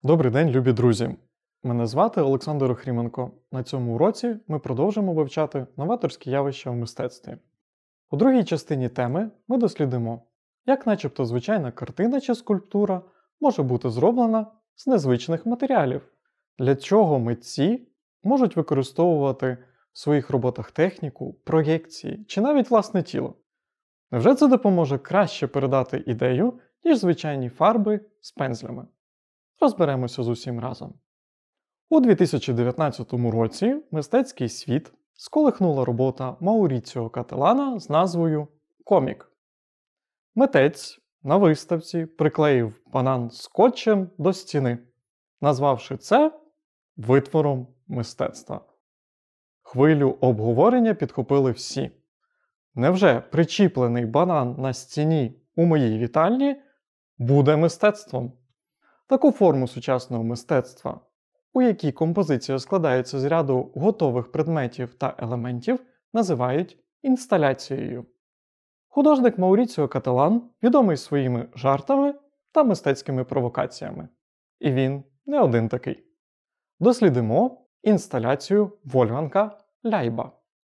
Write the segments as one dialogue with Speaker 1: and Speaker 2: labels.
Speaker 1: Добрий день, любі друзі! Мене звати Олександр Охріменко. На цьому уроці ми продовжимо вивчати новаторські явища в мистецтві. У другій частині теми ми дослідимо, як начебто звичайна картина чи скульптура може бути зроблена з незвичних матеріалів, для чого митці можуть використовувати в своїх роботах техніку, проєкції чи навіть власне тіло. Невже це допоможе краще передати ідею, ніж звичайні фарби з пензлями? Розберемося з усім разом. У 2019 році мистецький світ сколихнула робота Мауріціо Кателана з назвою «Комік». Митець на виставці приклеїв банан скотчем до стіни, назвавши це витвором мистецтва. Хвилю обговорення підхопили всі. Невже причіплений банан на стіні у моїй вітальні буде мистецтвом? Таку форму сучасного мистецтва, у якій композиція складається з ряду готових предметів та елементів, називають інсталяцією. Художник Мауріціо Кателан відомий своїми жартами та мистецькими провокаціями. І він не один такий. Дослідимо інсталяцію Вольфганга Ляйба.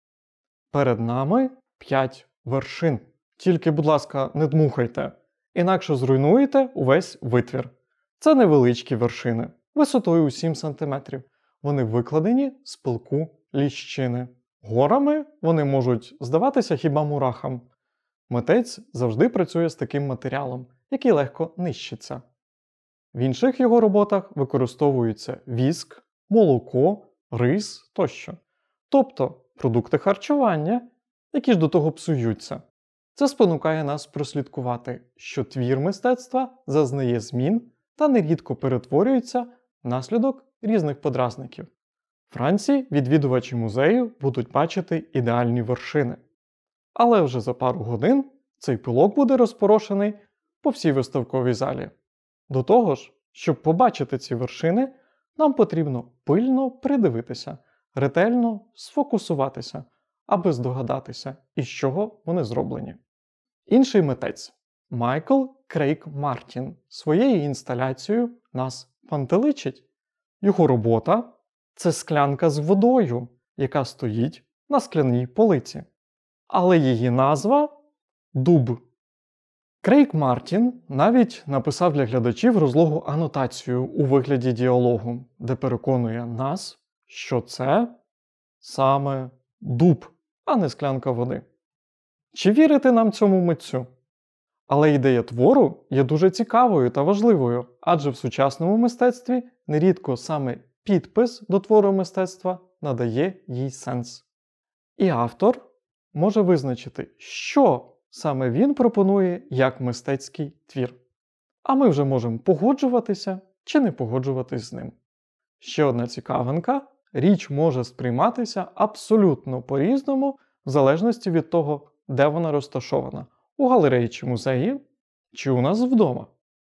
Speaker 1: Перед нами 5 вершин. Тільки, будь ласка, не дмухайте, інакше зруйнуєте увесь витвір. Це невеличкі вершини, висотою у 7 см. Вони викладені з пилку ліщини. Горами вони можуть здаватися хіба мурахам. Митець завжди працює з таким матеріалом, який легко нищиться. В інших його роботах використовуються віск, молоко, рис тощо. Тобто продукти харчування, які ж до того псуються. Це спонукає нас прослідкувати, що твір мистецтва зазнає змін та нерідко перетворюється внаслідок різних подразників. В Франції відвідувачі музею будуть бачити ідеальні вершини. Але вже за пару годин цей пилок буде розпорошений по всій виставковій залі. До того ж, щоб побачити ці вершини, нам потрібно пильно придивитися, ретельно сфокусуватися, аби здогадатися, із чого вони зроблені. Інший митець Майкл Крейг Мартін своєю інсталяцією нас пантеличить. Його робота – це склянка з водою, яка стоїть на скляній полиці. Але її назва – дуб. Крейг Мартін навіть написав для глядачів розлогу анотацію у вигляді діалогу, де переконує нас, що це саме дуб, а не склянка води. Чи вірити нам цьому митцю? Але ідея твору є дуже цікавою та важливою, адже в сучасному мистецтві нерідко саме підпис до твору мистецтва надає їй сенс. І автор може визначити, що саме він пропонує як мистецький твір. А ми вже можемо погоджуватися чи не погоджуватись з ним. Ще одна цікавинка – річ може сприйматися абсолютно по-різному в залежності від того, де вона розташована. У галереї чи музеї, чи у нас вдома.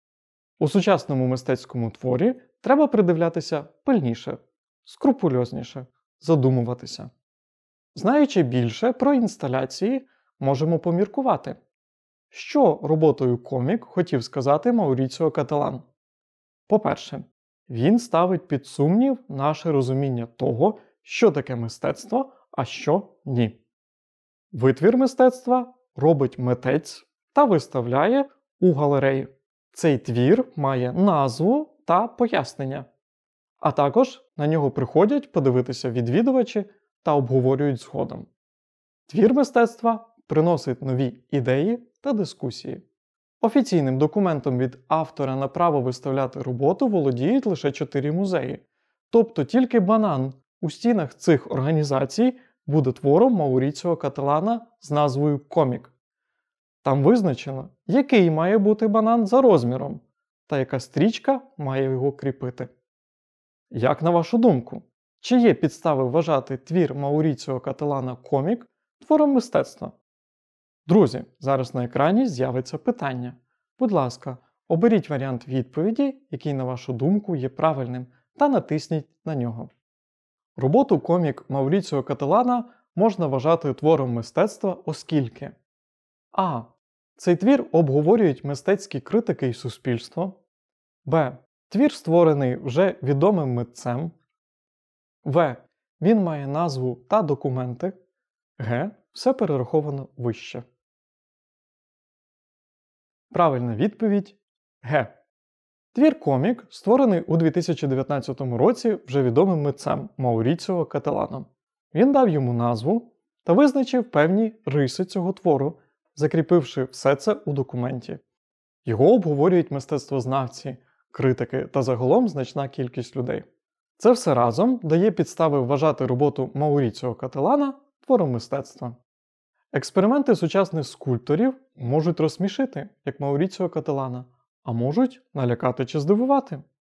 Speaker 1: У сучасному мистецькому творі треба придивлятися пильніше, скрупульозніше, задумуватися. Знаючи більше про інсталяції, можемо поміркувати, що роботою комік хотів сказати Мауріціо Кателан. По-перше, він ставить під сумнів наше розуміння того, що таке мистецтво, а що ні. Витвір мистецтва робить митець та виставляє у галереї. Цей твір має назву та пояснення. А також на нього приходять подивитися відвідувачі та обговорюють згодом. Твір мистецтва приносить нові ідеї та дискусії. Офіційним документом від автора на право виставляти роботу володіють лише 4 музеї. Тобто тільки банан у стінах цих організацій буде твором Мауріціо Кателана з назвою «Комік». Там визначено, який має бути банан за розміром, та яка стрічка має його кріпити. Як на вашу думку, чи є підстави вважати твір Мауріціо Кателана «Комік» твором мистецтва? Друзі, зараз на екрані з'явиться питання. Будь ласка, оберіть варіант відповіді, який, на вашу думку, є правильним, та натисніть на нього. Роботу комік Мауріціо Кателана можна вважати твором мистецтва, оскільки а. Цей твір обговорюють мистецькі критики і суспільство. Б. Твір створений вже відомим митцем. В. Він має назву та документи. Г. Все перераховано вище. Правильна відповідь Г. Твір-комік створений у 2019 році вже відомим митцем Мауріціо Кателано. Він дав йому назву та визначив певні риси цього твору, закріпивши все це у документі. Його обговорюють мистецтвознавці, критики та загалом значна кількість людей. Це все разом дає підстави вважати роботу Мауріціо Кателано твором мистецтва. Експерименти сучасних скульпторів можуть розсмішити, як Мауріціо Кателано, а можуть налякати чи здивувати.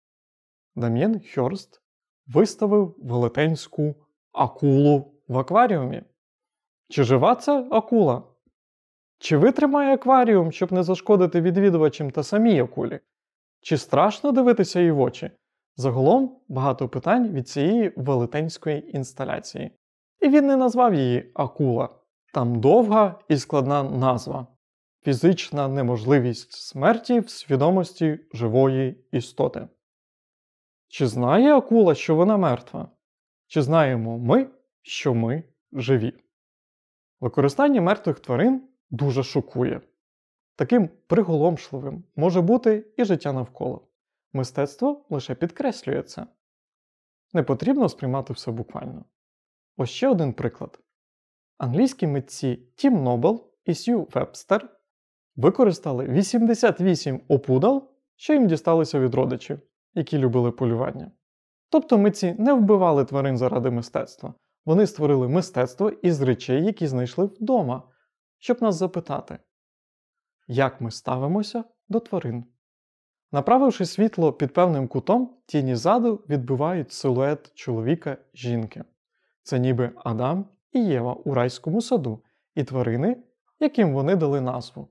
Speaker 1: Дам'єн Хьорст виставив велетенську акулу в акваріумі. Чи жива це акула? Чи витримає акваріум, щоб не зашкодити відвідувачам та самій акулі? Чи страшно дивитися їй в очі? Загалом багато питань від цієї велетенської інсталяції. І він не назвав її акула. Там довга і складна назва. Фізична неможливість смерті в свідомості живої істоти. Чи знає акула, що вона мертва? Чи знаємо ми, що ми живі? Використання мертвих тварин дуже шокує. Таким приголомшливим може бути і життя навколо. Мистецтво лише підкреслює це. Не потрібно сприймати все буквально. Ось ще один приклад. Англійські митці Тім Нобл і Сью Вебстер використали 88 опудал, що їм дісталися від родичів, які любили полювання. Тобто митці не вбивали тварин заради мистецтва. Вони створили мистецтво із речей, які знайшли вдома, щоб нас запитати, як ми ставимося до тварин. Направивши світло під певним кутом, тіні ззаду відбивають силует чоловіка-жінки. Це ніби Адам і Єва у райському саду і тварини, яким вони дали назву.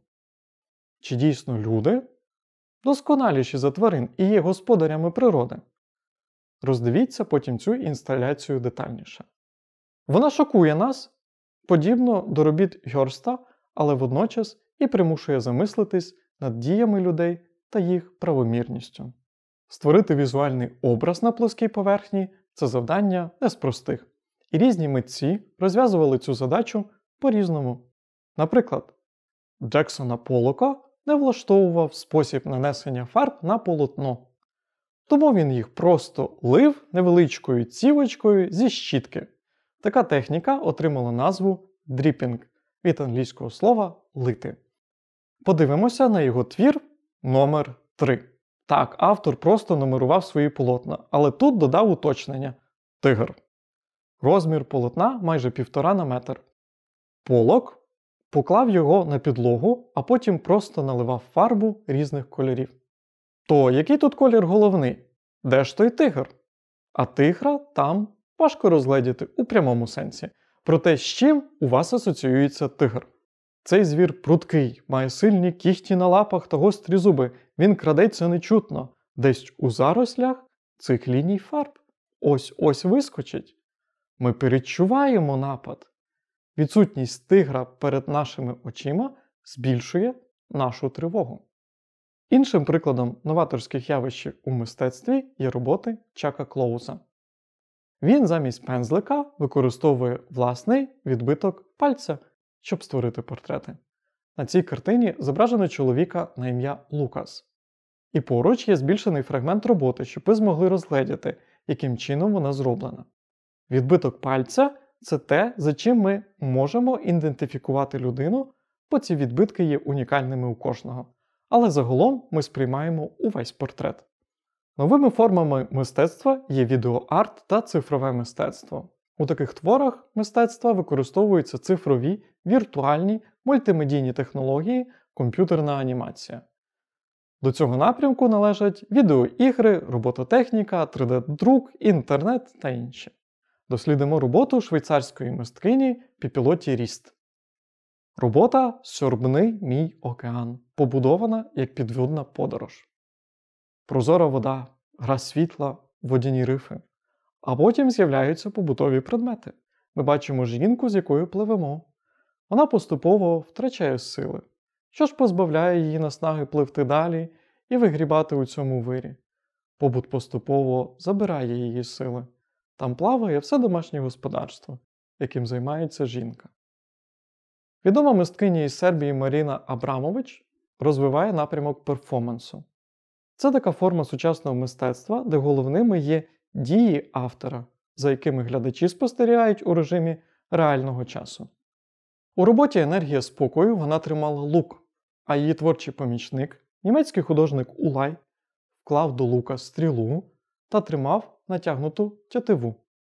Speaker 1: Чи дійсно люди досконаліші за тварин і є господарями природи? Роздивіться потім цю інсталяцію детальніше. Вона шокує нас, подібно до робіт Гьорста, але водночас і примушує замислитись над діями людей та їх правомірністю. Створити візуальний образ на плоскій поверхні – це завдання не з простих. І різні митці розв'язували цю задачу по-різному. Наприклад, Джексона Поллока не влаштовував спосіб нанесення фарб на полотно. Тому він їх просто лив невеличкою цівочкою зі щітки. Така техніка отримала назву дріпінг від англійського слова «лити». Подивимося на його твір номер 3. Так, автор просто нумерував свої полотна, але тут додав уточнення – тигр. Розмір полотна майже 1,5 на метр. Поллок поклав його на підлогу, а потім просто наливав фарбу різних кольорів. То який тут колір головний? Де ж той тигр? А тигра там важко розгледіти у прямому сенсі. Проте з чим у вас асоціюється тигр? Цей звір пруткий, має сильні кігті на лапах та гострі зуби. Він крадеться нечутно. Десь у зарослях цих ліній фарб. Ось-ось вискочить. Ми передчуваємо напад. Відсутність тигра перед нашими очима збільшує нашу тривогу. Іншим прикладом новаторських явищ у мистецтві є роботи Чака Клоуза. Він замість пензлика використовує власний відбиток пальця, щоб створити портрети. На цій картині зображено чоловіка на ім'я Лукас. І поруч є збільшений фрагмент роботи, щоб ви змогли розгледіти, яким чином вона зроблена. Відбиток пальця – це те, за чим ми можемо ідентифікувати людину, бо ці відбитки є унікальними у кожного. Але загалом ми сприймаємо увесь портрет. Новими формами мистецтва є відеоарт та цифрове мистецтво. У таких творах мистецтва використовуються цифрові, віртуальні, мультимедійні технології, комп'ютерна анімація. До цього напрямку належать відеоігри, робототехніка, 3D-друк, інтернет та інші. Дослідимо роботу швейцарської мисткині Піпілоті Ріст. Робота «Сьорбни мій океан», побудована як підводна подорож. Прозора вода, гра світла, водяні рифи. А потім з'являються побутові предмети. Ми бачимо жінку, з якою пливемо. Вона поступово втрачає сили, що ж позбавляє її наснаги пливти далі і вигрібати у цьому вирі. Побут поступово забирає її сили. Там плаває все домашнє господарство, яким займається жінка. Відома мисткиня із Сербії Маріна Абрамович розвиває напрямок перформансу. Це така форма сучасного мистецтва, де головними є дії автора, за якими глядачі спостерігають у режимі реального часу. У роботі «Енергія спокою» вона тримала лук, а її творчий помічник, німецький художник Улай, вклав до лука стрілу та тримав натягнуту тятиву.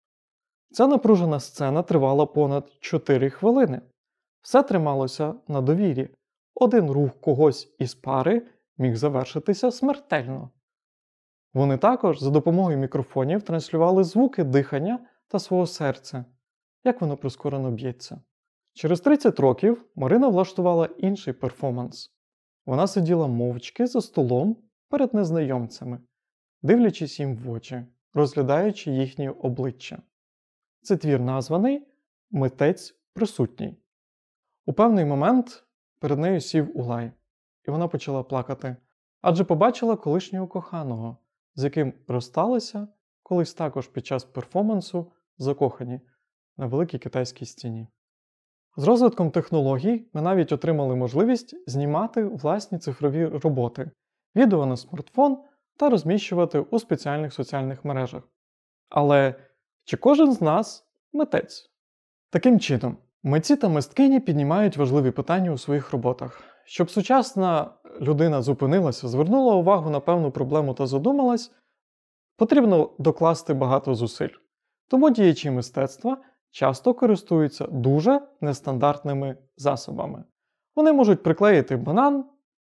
Speaker 1: Ця напружена сцена тривала понад 4 хвилини. Все трималося на довірі. Один рух когось із пари міг завершитися смертельно. Вони також за допомогою мікрофонів транслювали звуки дихання та свого серця, як воно прискорено б'ється. Через 30 років Марина влаштувала інший перформанс. Вона сиділа мовчки за столом перед незнайомцями, дивлячись їм в очі, розглядаючи їхні обличчя. Це твір названий «Митець присутній». У певний момент перед нею сів Улай, і вона почала плакати, адже побачила колишнього коханого, з яким розсталися колись також під час перформансу закохані на великій китайській стіні. З розвитком технологій ми навіть отримали можливість знімати власні цифрові роботи, відео на смартфон та розміщувати у спеціальних соціальних мережах. Але чи кожен з нас митець? Таким чином, митці та мисткині піднімають важливі питання у своїх роботах. Щоб сучасна людина зупинилася, звернула увагу на певну проблему та задумалась, потрібно докласти багато зусиль. Тому діячі мистецтва часто користуються дуже нестандартними засобами. Вони можуть приклеїти банан,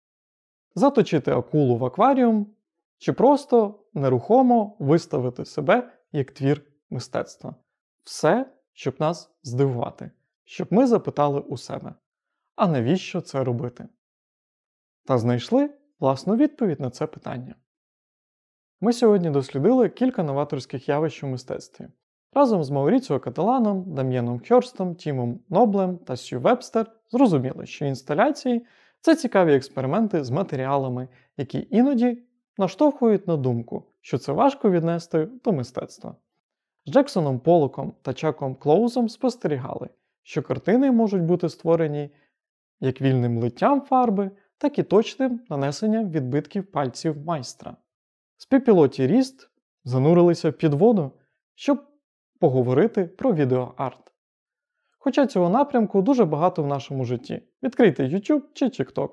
Speaker 1: заточити акулу в акваріум, чи просто нерухомо виставити себе як твір мистецтва. Все, щоб нас здивувати, щоб ми запитали у себе, а навіщо це робити? Та знайшли власну відповідь на це питання. Ми сьогодні дослідили кілька новаторських явищ у мистецтві. Разом з Мауріціо Кателаном, Дам'єном Хьорстом, Тімом Ноблем та Сью Вебстер зрозуміли, що інсталяції – це цікаві експерименти з матеріалами, які іноді наштовхують на думку, що це важко віднести до мистецтва. З Джексоном Поллоком та Чаком Клоузом спостерігали, що картини можуть бути створені як вільним литтям фарби, так і точним нанесенням відбитків пальців майстра. Співпілоті Ріст занурилися під воду, щоб поговорити про відеоарт. Хоча цього напрямку дуже багато в нашому житті. Відкрийте YouTube чи TikTok.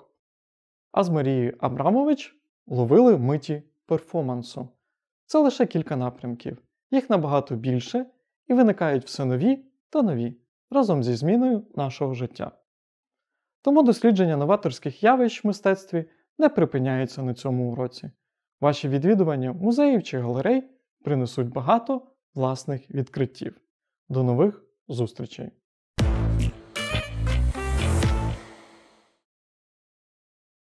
Speaker 1: А з Марією Абрамович ловили миті перформансу. Це лише кілька напрямків. Їх набагато більше і виникають все нові та нові, разом зі зміною нашого життя. Тому дослідження новаторських явищ в мистецтві не припиняються на цьому уроці. Ваші відвідування музеїв чи галерей принесуть багато власних відкриттів. До нових зустрічей!